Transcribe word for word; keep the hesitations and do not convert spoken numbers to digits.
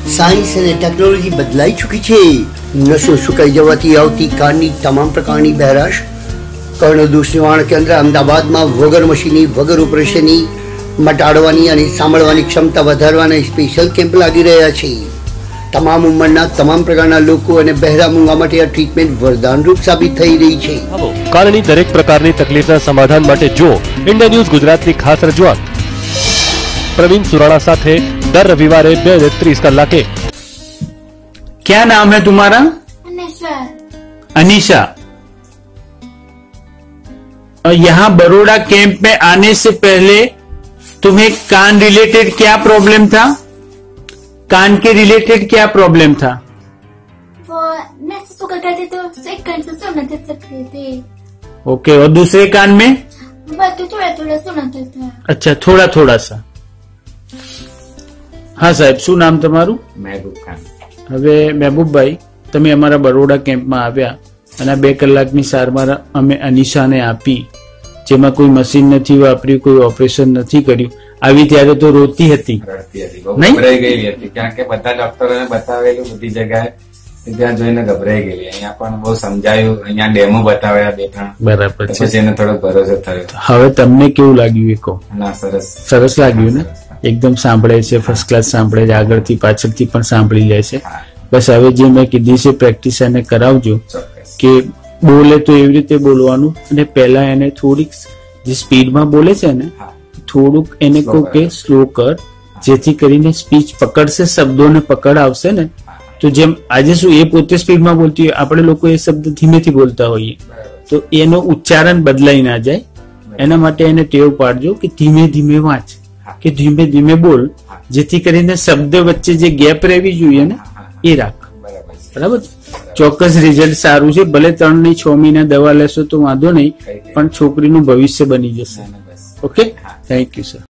Science અને technology બદલાઈ ચૂકી છે। નસો સુકાઈ જવાથી આવતી કાનની તમામ પ્રકારની બહેરાશ કર્ણદોષ નિવારણ કેન્દ્ર અમદાવાદમાં વગર મશીની વગર ઓપરેશનની મટાડવાની અને સાંભળવાની ક્ષમતા વધારવાના સ્પેશિયલ કેમ્પ લાગી રહ્યા છે। તમામ ઉંમરના તમામ પ્રકારના લોકો અને બહેરા મૂંગા માટે આ ટ્રીટમેન્ટ વરદાનરૂપ સાબિત થઈ રહી છે। કાનની દરેક પ્રકારની તકલીફના સમાધાન માટે જો ઇન્ડિયા ન્યૂઝ ગુજરાતની ખાસ રજૂઆત प्रवीण सुराणा साथे दर रविवारे बे बजे तीस कलाके। क्या नाम है तुम्हारा? अनीशा। अनीशा, यहाँ बड़ोड़ा कैंप में आने से पहले तुम्हें कान रिलेटेड क्या प्रॉब्लम था? कान के रिलेटेड क्या प्रॉब्लम था? वो मैं सुगर करती तो एक कान से सुना दे सकती थी। ओके, और दूसरे कान में? बस थोड़ा थोड़ा सुनाता था। अच्छा, थोड़ा थोड़ा सा। हाँ साहेब, શું નામ તમારું? મહેબૂબ ખાન। હવે મહેબૂબભાઈ, તમે અમારા બરોડા કેમ્પમાં આવ્યા અને બે કલાકની સારવાર અમે અનીશાને આપી, જેમાં કોઈ મશીન નથી વાપર્યું, કોઈ ઓપરેશન નથી કર્યું, આવી ત્યારે તો રોતી હતી, રડતી હતી, બહુ ગભરાઈ ગયેલી હતી, કારણ કે બધા ડોક્ટરોને બતાવેલું બધી જગ્યાએ, ત્યાં જોઈને ગભરાઈ ગયેલી। અહીંયા પણ બહુ સમજાયું, અહીંયા ડેમો બતાવ્યા બે ત્રણ, બરાબર છે, પછી એને થોડો ભરોસો થયો। હવે તમને કેવું લાગ્યું એ કહો? ના, સરસ સરસ લાગ્યું ને? એકદમ સાંભળે છે, ફર્સ્ટ ક્લાસ સાંભળે છે, આગળથી પાછળથી પણ સાંભળી લે છે। બસ હવે જે મેં કીધી છે પ્રેક્ટિસ એને કરાવજો કે બોલે તો એવી રીતે બોલવાનું, અને પહેલા એને થોડીક જે સ્પીડમાં બોલે છે ને થોડુંક એને કહું કે સ્લો કર, જેથી કરીને સ્પીચ પકડશે, શબ્દોને પકડ આવશે ને। તો જેમ આજે શું એ પોતે સ્પીડમાં બોલતી હોય, આપણે લોકો એ શબ્દ ધીમેથી બોલતા હોઈએ, તો એનો ઉચ્ચારણ બદલાઈ ના જાય, એના માટે એને ટેવ પાડજો કે ધીમે ધીમે વાંચ કે ધીમે ધીમે બોલ, જેથી કરીને શબ્દ વચ્ચે જે ગેપ રહેવી જોઈએ ને એ રાખ। બરાબર, ચોક્કસ રિઝલ્ટ સારું છે। ભલે ત્રણ ની છ મહિના દવા લેશો તો વાંધો નહીં, પણ છોકરીનું ભવિષ્ય બની જશે। Okay, thank you sir.